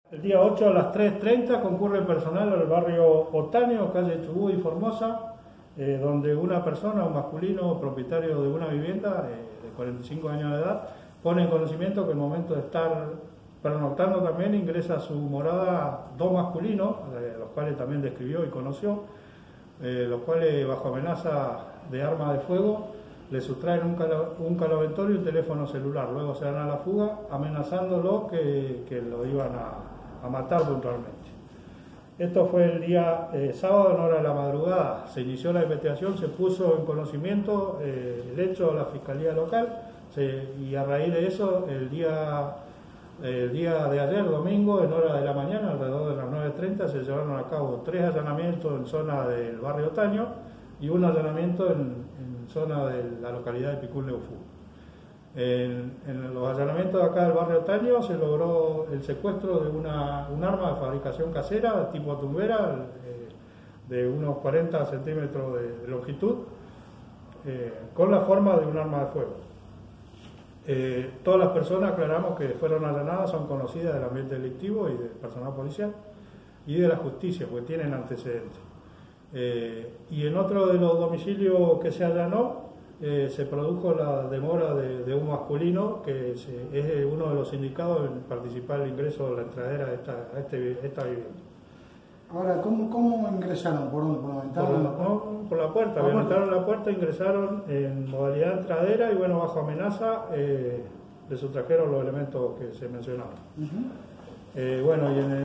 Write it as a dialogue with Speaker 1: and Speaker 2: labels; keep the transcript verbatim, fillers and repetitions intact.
Speaker 1: El día ocho a las tres treinta concurre el personal al barrio Otaño, calle Chubut y Formosa, eh, donde una persona, un masculino propietario de una vivienda eh, de cuarenta y cinco años de edad, pone en conocimiento que en el momento de estar pernoctando también ingresa a su morada dos masculinos, eh, los cuales también describió y conoció, eh, los cuales bajo amenaza de arma de fuego le sustraen un, cala, un calaventón y un teléfono celular. Luego se dan a la fuga amenazándolo que, que lo iban a, a matar puntualmente. Esto fue el día eh, sábado en hora de la madrugada. Se inició la investigación, se puso en conocimiento eh, el hecho a la Fiscalía Local se, y a raíz de eso el día, el día de ayer, domingo, en hora de la mañana, alrededor de las nueve treinta, se llevaron a cabo tres allanamientos en zona del barrio Otaño y un allanamiento en, en zona de la localidad de Picún Neufú. En, en los allanamientos de acá del barrio Otaño se logró el secuestro de una, un arma de fabricación casera tipo tumbera eh, de unos cuarenta centímetros de, de longitud eh, con la forma de un arma de fuego. Eh, todas las personas, aclaramos, que fueron allanadas son conocidas del ambiente delictivo y del personal policial y de la justicia, porque tienen antecedentes. Eh, y en otro de los domicilios que se allanó eh, se produjo la demora de, de un masculino que se, es uno de los indicados en participar el ingreso de la entradera de esta, a este, esta vivienda.
Speaker 2: Ahora, ¿cómo, cómo ingresaron? ¿Por dónde? ¿Por la ventana?
Speaker 1: Por la, no, por la puerta, levantaron la puerta, ingresaron en modalidad entradera y bueno, bajo amenaza eh, le sustrajeron los elementos que se mencionaban. Uh-huh. eh, bueno, y en el